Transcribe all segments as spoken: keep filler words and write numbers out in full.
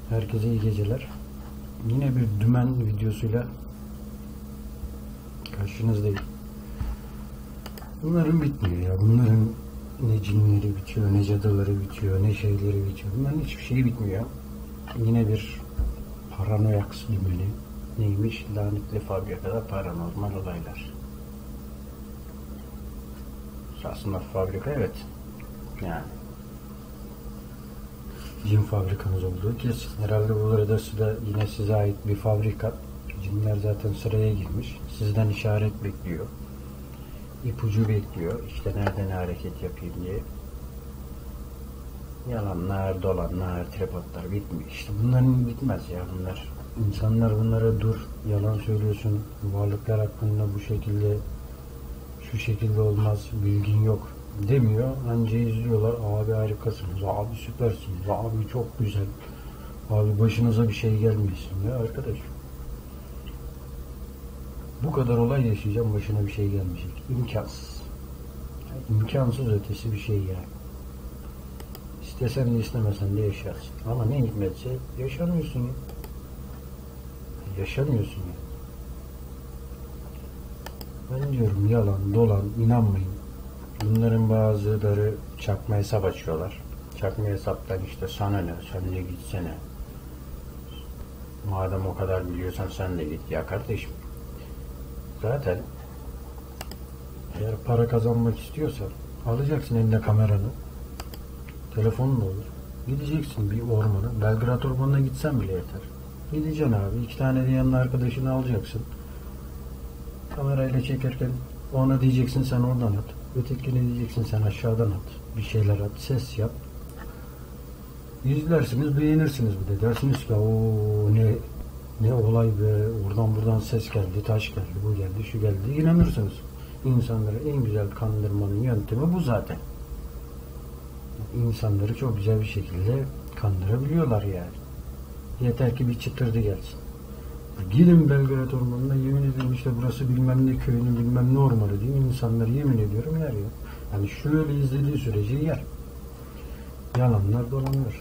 Herkese iyi geceler. Yine bir dümen videosuyla karşınızdayım. Bunların bitmiyor ya. Bunların ne cinleri bitiyor, ne cadıları bitiyor, ne şeyleri bitiyor. Bunların hiçbir şeyi bitmiyor. Yine bir paranoyaks dümeni. Neymiş? Lanetli fabrikada paranormal olaylar. Aslında fabrika evet. Yani cin fabrikamız olduğu kesin. Herhalde bu arada da yine size ait bir fabrika. Cinler zaten sıraya girmiş. Sizden işaret bekliyor. İpucu bekliyor. İşte nerede ne hareket yapayım diye. Yalanlar, dolanlar, tripodlar bitmiyor. İşte bunların bitmez ya bunlar. İnsanlar bunlara dur, yalan söylüyorsun, varlıklar hakkında bu şekilde, şu şekilde olmaz, bilgin yok demiyor. Anca izliyorlar. Abi harikasınız, abi süpersiniz, abi çok güzel, abi başınıza bir şey gelmesin. Ya arkadaş, bu kadar olay yaşayacağım, başına bir şey gelmeyecek. İmkansız. Yani imkansız ötesi bir şey yani. İstesen de istemesen de yaşarsın. Ama ne hikmetse yaşamıyorsun ya. Yaşamıyorsun ya. Ben diyorum yalan, dolan, inanmayın. Bunların bazıları çakma hesap açıyorlar. Çakma hesaptan işte sana ne, sen de gitsene. Madem o kadar biliyorsan sen de git. Ya kardeşim, zaten eğer para kazanmak istiyorsan alacaksın eline kameranı, telefonun da olur. Gideceksin bir ormana, Belgrad ormanına gitsen bile yeter. Gideceksin abi, iki tane de yanına arkadaşını alacaksın. Kamerayla çekerken ona diyeceksin sen oradan at. Ötekine diyeceksin sen aşağıdan at. Bir şeyler at, ses yap. İzlersiniz, beğenirsiniz bir de. Dersiniz ki ooo ne ne olay be, oradan buradan ses geldi, taş geldi, bu geldi, şu geldi. İnanırsınız. İnsanları en güzel kandırmanın yöntemi bu zaten. İnsanları çok güzel bir şekilde kandırabiliyorlar yani. Yeter ki bir çıtırdı gelsin. Gidin Belgrad ormanına, yemin ederim işte burası bilmem ne köyünün bilmem ne ormanı diyeyim, insanları yemin ediyorum yer ya. Yani şöyle izlediği sürece yer. Yalanlar dolanlar.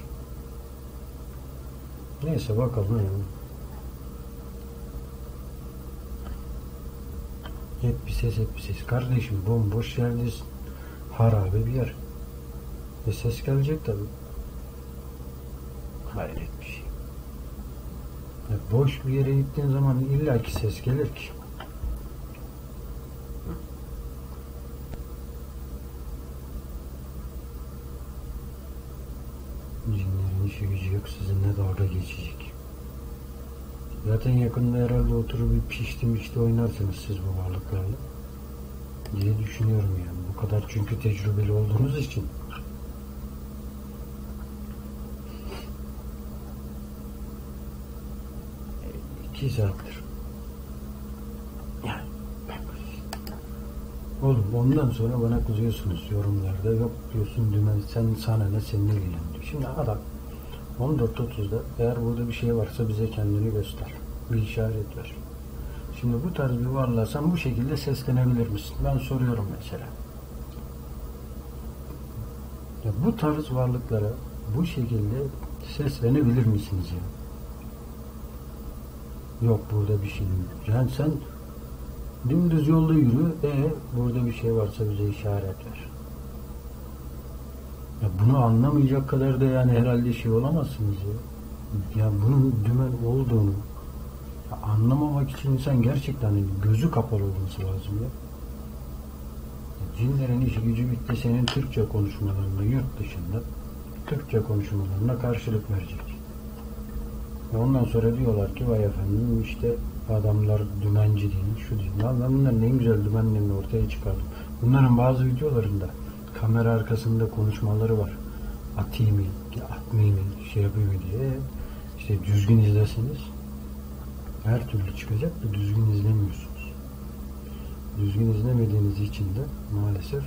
Neyse bakalım yani. Hep bir ses hep bir ses. Kardeşim bomboş yerdesin. Harabe bir yer. E ses gelecek tabi. Hayret bir şey. E boş bir yere gittiğin zaman illaki ses gelir ki. Cinlerin işi gücü yok, sizinle dalga geçecek. Zaten yakında herhalde oturup bir pişti mişti oynarsınız siz bu varlıklarla diye düşünüyorum yani. Bu kadar çünkü tecrübeli olduğunuz için. İki saattir. Yani. Oğlum ondan sonra bana kızıyorsunuz yorumlarda. Yok diyorsun dümen sen sana ne seninle ilgilendiriyor. Şimdi adam on dört otuzda eğer burada bir şey varsa bize kendini göster. Bir işaret ver. Şimdi bu tarz bir varlığa sen bu şekilde seslenebilir misin? Ben soruyorum mesela. Ya bu tarz varlıklara bu şekilde seslenebilir misiniz ya? Yok burada bir şey değil. Yani sen dümdüz yolda yürü, e burada bir şey varsa bize işaret ver. Ya bunu anlamayacak kadar da yani herhalde şey olamazsınız ya. Ya bunun dümen olduğunu ya anlamamak için insan gerçekten gözü kapalı olması lazım ya. Ya cinlerin işi gücü bitti, senin Türkçe konuşmalarına yurt dışında Türkçe konuşmalarına karşılık verecek. Ve ondan sonra diyorlar ki vay efendim işte adamlar dümenci değil, şu değil. Ben bunların en güzel dümenlerini ortaya çıkardım. Bunların bazı videolarında kamera arkasında konuşmaları var. Atayım mı, atmayayım mı, şey yapayım mı diye. İşte düzgün izleseniz her türlü çıkacak da düzgün izlemiyorsunuz. Düzgün izlemediğiniz için de maalesef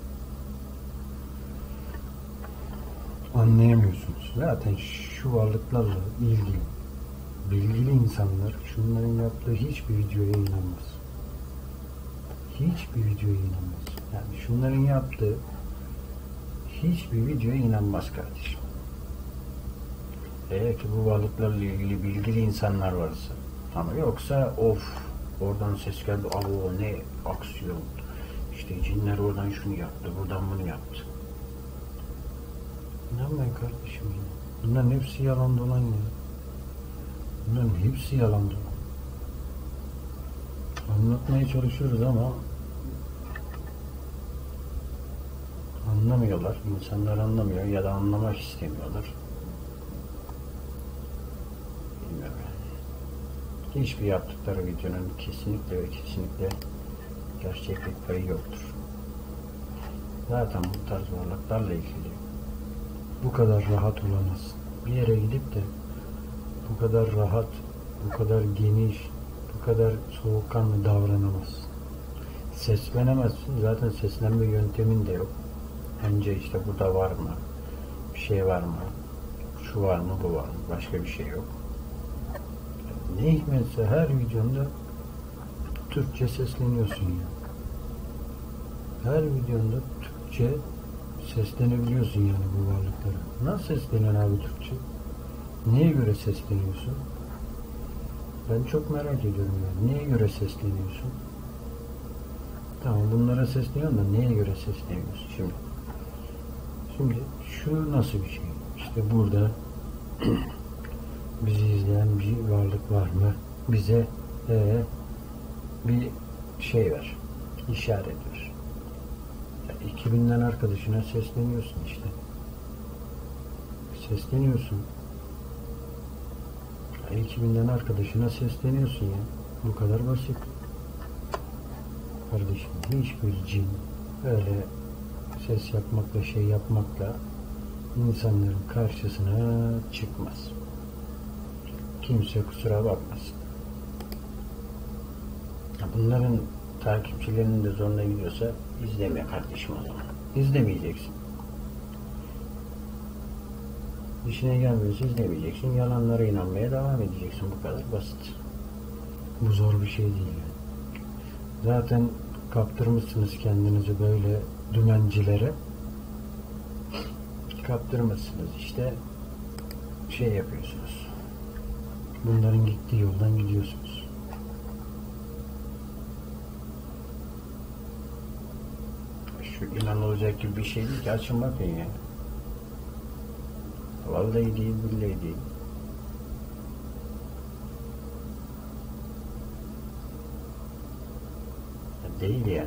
anlayamıyorsunuz. Zaten şu varlıklarla ilgili bilgili insanlar şunların yaptığı hiçbir videoya inanmaz. Hiçbir videoya inanmaz. Yani şunların yaptığı hiçbir videoya inanmaz kardeşim. Eğer ki bu varlıklarla ilgili bilgili insanlar varsa, ama yoksa of oradan ses geldi, alo ne aksiyon, işte cinler oradan şunu yaptı, buradan bunu yaptı. İnanmayın kardeşim ya. Bunların hepsi yalan dolan ya. Bunların hepsi yalan dolan. Anlatmaya çalışıyoruz ama anlamıyorlar. İnsanlar anlamıyor ya da anlamak istemiyorlar. Bilmiyorum yani. Hiçbir yaptıkları videonun kesinlikle ve kesinlikle gerçeklik payı yoktur. Zaten bu tarz varlıklarla ilgili bu kadar rahat olamazsın. Bir yere gidip de bu kadar rahat, bu kadar geniş, bu kadar soğukkanlı davranamazsın. Seslenemezsin. Zaten seslenme yöntemin de yok. Önce işte burada var mı? Bir şey var mı? Şu var mı? Bu var mı? Başka bir şey yok. Ne hikmetse her videonda Türkçe sesleniyorsun ya. Her videonda Türkçe seslenebiliyorsun yani bu varlıklara. Nasıl sesleniyorsun abi Türkçe? Neye göre sesleniyorsun? Ben çok merak ediyorum yani. Neye göre sesleniyorsun? Tamam bunlara sesleniyorsun da neye göre sesleniyorsun şimdi? Şimdi şu nasıl bir şey? İşte burada bizi izleyen bir varlık var mı? Bize ee, bir şey ver. İşaret ver. Yani iki binden arkadaşına sesleniyorsun işte. Sesleniyorsun. Yani iki binden arkadaşına sesleniyorsun ya. Bu kadar basit. Kardeşim hiçbir cin öyle ses yapmakla şey yapmakla insanların karşısına çıkmaz. Kimse kusura bakmasın. Bunların takipçilerinin de zoruna gidiyorsa izleme kardeşim o zaman. İzlemeyeceksin. İşine gelmiyorsa izlemeyeceksin. Yalanlara inanmaya devam edeceksin. Bu kadar basit. Bu zor bir şey değil. Zaten kaptırmışsınız kendinizi böyle dümencilere. Kaptırmışsınız işte şey yapıyorsunuz. Bunların gittiği yoldan gidiyorsunuz. Şu inanılacak gibi bir şey değil ki. Açın bakın ya. Vallahi değil, billahi değil. Değil yani.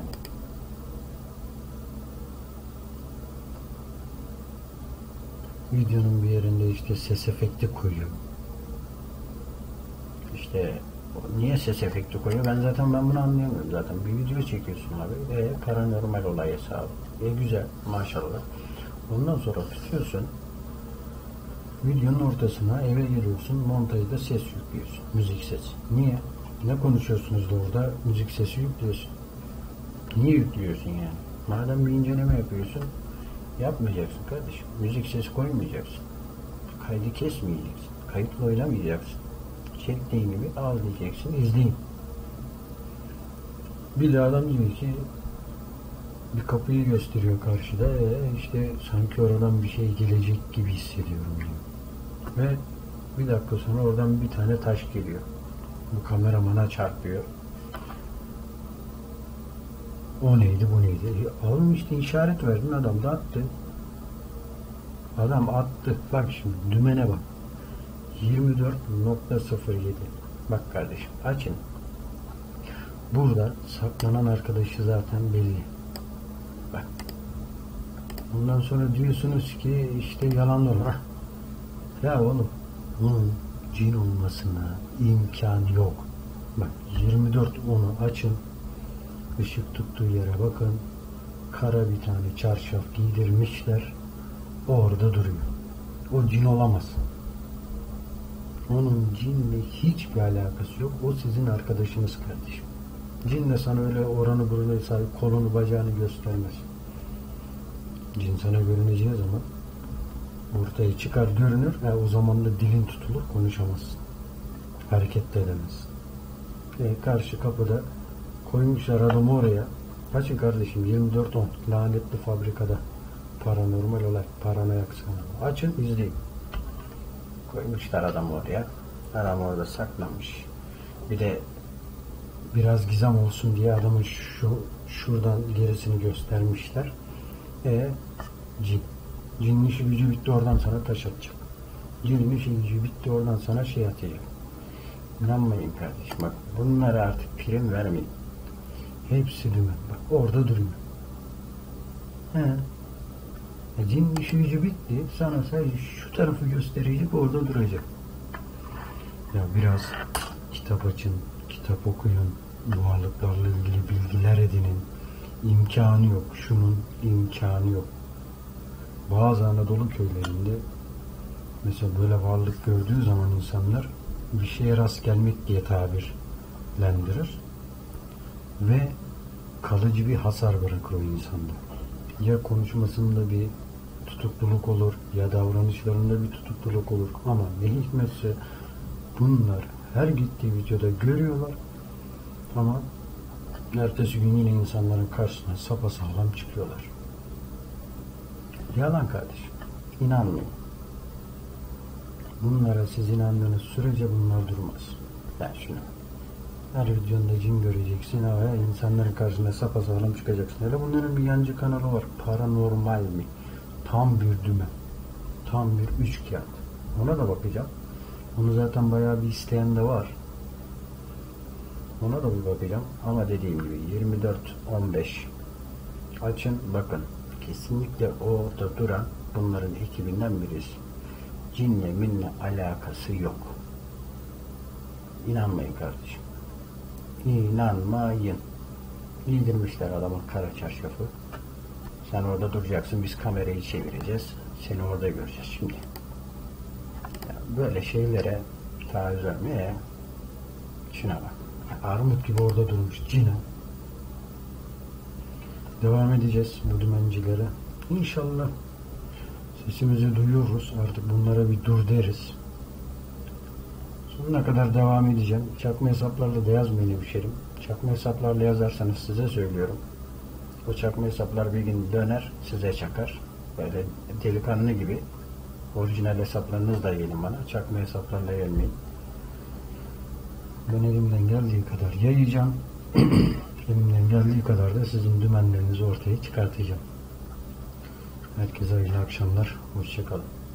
Videonun bir yerinde işte ses efekti koyuyor. İşte niye ses efekti koyuyor? Ben zaten ben bunu anlayamıyorum zaten. Bir video çekiyorsun abi. E paranormal olay hesabı. E güzel maşallah. Ondan sonra tutuyorsun. Videonun ortasına eve giriyorsun. Montajda ses yüklüyorsun. Müzik sesi. Niye? Ne konuşuyorsunuz da orada müzik sesi yüklüyorsun. Niye yüklüyorsun yani? Madem bir inceleme yapıyorsun, yapmayacaksın kardeşim. Müzik sesi koymayacaksın. Kaydı kesmeyeceksin. Kayıtla oynamayacaksın. Çektiğin gibi al diyeceksin, izleyin. Bir de adam diyor ki bir kapıyı gösteriyor karşıda. E işte sanki oradan bir şey gelecek gibi hissediyorum diyor. Ve bir dakika sonra oradan bir tane taş geliyor. Bu kameramana çarpıyor. O neydi bu neydi? E, oğlum işte işaret verdin adam da attı. Adam attı. Bak şimdi dümene bak. yirmi dört nokta sıfır yedi. Bak kardeşim açın. Burada saklanan arkadaşı zaten belli. Bak. Ondan sonra diyorsunuz ki işte yalan olur. Ya oğlum bunun cin olmasına imkan yok. Bak yirmi dört onu açın. Işık tuttuğu yere bakın. Kara bir tane çarşaf giydirmişler. Orada duruyor. O cin olamaz. Onun cinle hiçbir alakası yok. O sizin arkadaşınız kardeşim. Cin de sana öyle oranı burunu sahip kolunu bacağını göstermez. Cin sana görüneceği zaman ortaya çıkar görünür. Yani o zaman da dilin tutulur konuşamazsın. Hareket de edemezsin. E, karşı kapıda koymuşlar adamı oraya. Açın kardeşim yirmi dört on lanetli fabrikada paranormal olay paranoyak sanatı. Açın izleyin. Koymuşlar adamı oraya. Adam orada saklanmış. Bir de biraz gizem olsun diye adamın şu şuradan gerisini göstermişler. E cin. Cinin işi gücü bitti, oradan sana taş atacak. Cinin işi gücü bitti, oradan sana şey atacak. İnanmayın kardeşim, bak bunlara artık prim vermeyin. Hepsi dümen. Bak orada duruyor. He. E, cinin işi gücü bitti. Sana sadece şu tarafı gösterecek, orada duracak. Ya biraz kitap açın, kitap okuyun, bu varlıklarla ilgili bilgiler edinin. İmkanı yok. Şunun imkanı yok. Bazı Anadolu köylerinde mesela böyle varlık gördüğü zaman insanlar bir şeye rast gelmek diye tabirlendirir ve kalıcı bir hasar bırakır o insanda. Ya konuşmasında bir tutukluluk olur, ya davranışlarında bir tutukluluk olur, ama ne hikmetse bunlar her gittiği videoda görüyorlar ama ertesi gün yine insanların karşısına sapasağlam çıkıyorlar. Yalan kardeşim. İnanmayın. Bunlara siz inandığınız sürece bunlar durmaz. Ben şunu. Her videonda cin göreceksin ama insanların karşısına sapasağlam çıkacaksın. Hele bunların bir yancı kanalı var. Paranormal mi? Tam bir dümen. Tam bir üçkağıt. Ona da bakacağım. Onu zaten bayağı bir isteyen de var. Ona da bir bakacağım. Ama dediğim gibi yirmi dört on beş açın bakın. Kesinlikle orada duran bunların ekibinden birisi. Cinle minle alakası yok. İnanmayın kardeşim. İnanmayın. Giydirmişler adamın kara çarşafı. Sen orada duracaksın. Biz kamerayı çevireceğiz. Seni orada göreceğiz şimdi. Yani böyle şeylere taviz vermeye, şuna bak. Armut gibi orada durmuş cine. Devam edeceğiz bu dümencilere. İnşallah sesimizi duyuyoruz. Artık bunlara bir dur deriz. Sonuna kadar devam edeceğim. Çakma hesaplarla da yazmayın hemşerim. Çakma hesaplarla yazarsanız size söylüyorum. O çakma hesaplar bir gün döner, size çakar. Böyle delikanlı gibi. Orijinal hesaplarınız da gelin bana. Çakma hesaplarla gelmeyin. Ben elimden geldiği kadar yayacağım. Elimden geldiği kadar da sizin dümenlerinizi ortaya çıkartacağım. Herkese hayırlı akşamlar. Hoşça kalın.